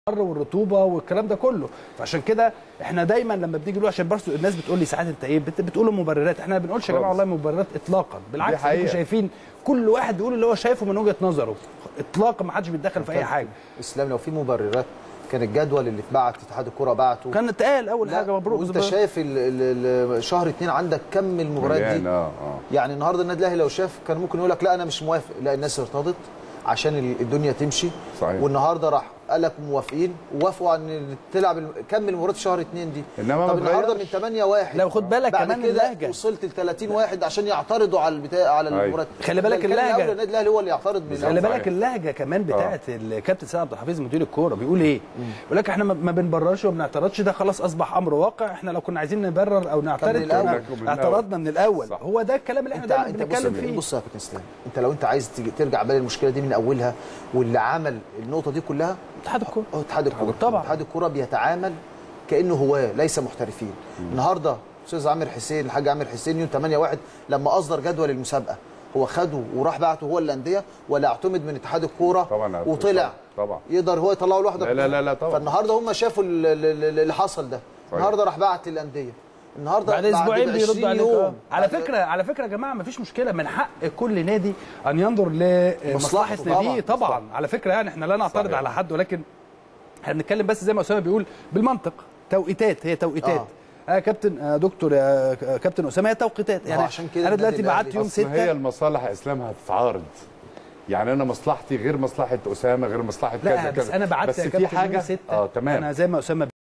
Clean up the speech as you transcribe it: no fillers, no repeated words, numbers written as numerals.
والرطوبه والكلام ده كله. فعشان كده احنا دايما لما بنيجي نقول، عشان برضه الناس بتقول لي ساعات انت ايه بتقولوا مبررات، احنا ما بنقولش يا جماعه والله مبررات اطلاقا، بالعكس انتوا شايفين كل واحد بيقول اللي هو شايفه من وجهه نظره اطلاقا، ما حدش بيتدخل في اي حاجه. اسلام لو في مبررات كان الجدول اللي اتبعت اتحاد الكوره بعته كان اتقال اول حاجه مبروك. وانت شايف شهر 2 عندك كم المباريات دي. يعني النهارده النادي الاهلي لو شاف كان ممكن يقول لك لا انا مش موافق، لا الناس ارتضت عشان الدنيا تمشي. صحيح. والنهارده راح قال لك موافقين ووافقوا ان تلعب كم المباريات شهر 2 دي. طب النهارده من 8-1 لو خد بالك كمان اللهجه وصلت ل 30 واحد عشان يعترضوا على المباريات. خلي بالك اللهجه، النادي الاهلي هو اللي يعترض. خلي بالك اللهجه كمان بتاعه الكابتن سيد عبد الحفيظ مدير الكوره بيقول ايه؟ بيقول لك احنا ما بنبررش وما بنعترضش، ده خلاص اصبح امر واقع، احنا لو كنا عايزين نبرر او نعترض اعترضنا من الاول. هو ده الكلام اللي احنا دايما بنتكلم فيه. بص يا كابتن اسلام، انت لو انت عايز ترجع بال المشكله دي من اولها، واللي عمل النقطه دي كلها اتحاد الكوره. اتحاد الكوره طبعا. اتحاد الكوره بيتعامل كانه هواه ليس محترفين. النهارده استاذ عامر حسين، الحاج عامر حسين يوم 8/1 لما اصدر جدول المسابقه هو خده وراح بعته هو الانديه، ولا اعتمد من اتحاد الكوره وطلع طبعا يقدر هو يطلعه لوحده؟ لا طبعا. فالنهارده هم شافوا اللي حصل ده. النهارده راح بعت الانديه، النهارده بعد اسبوعين بيردوا عليك. على فكره يا جماعه ما فيش مشكله، من حق كل نادي ان ينظر لمصلحه ناديه طبعا. على فكره يعني احنا لا نعترض على حد، ولكن احنا بنتكلم بس زي ما اسامه بيقول بالمنطق. توقيتات، هي توقيتات. كابتن دكتور كابتن اسامه، هي توقيتات. يعني انا دلوقتي بعت يوم 6. هي المصالح اسلام هتتعارض، يعني انا مصلحتي غير مصلحه اسامه غير مصلحه كذا لا بس انا بعت بس في حاجه تمام. انا زي ما اسامه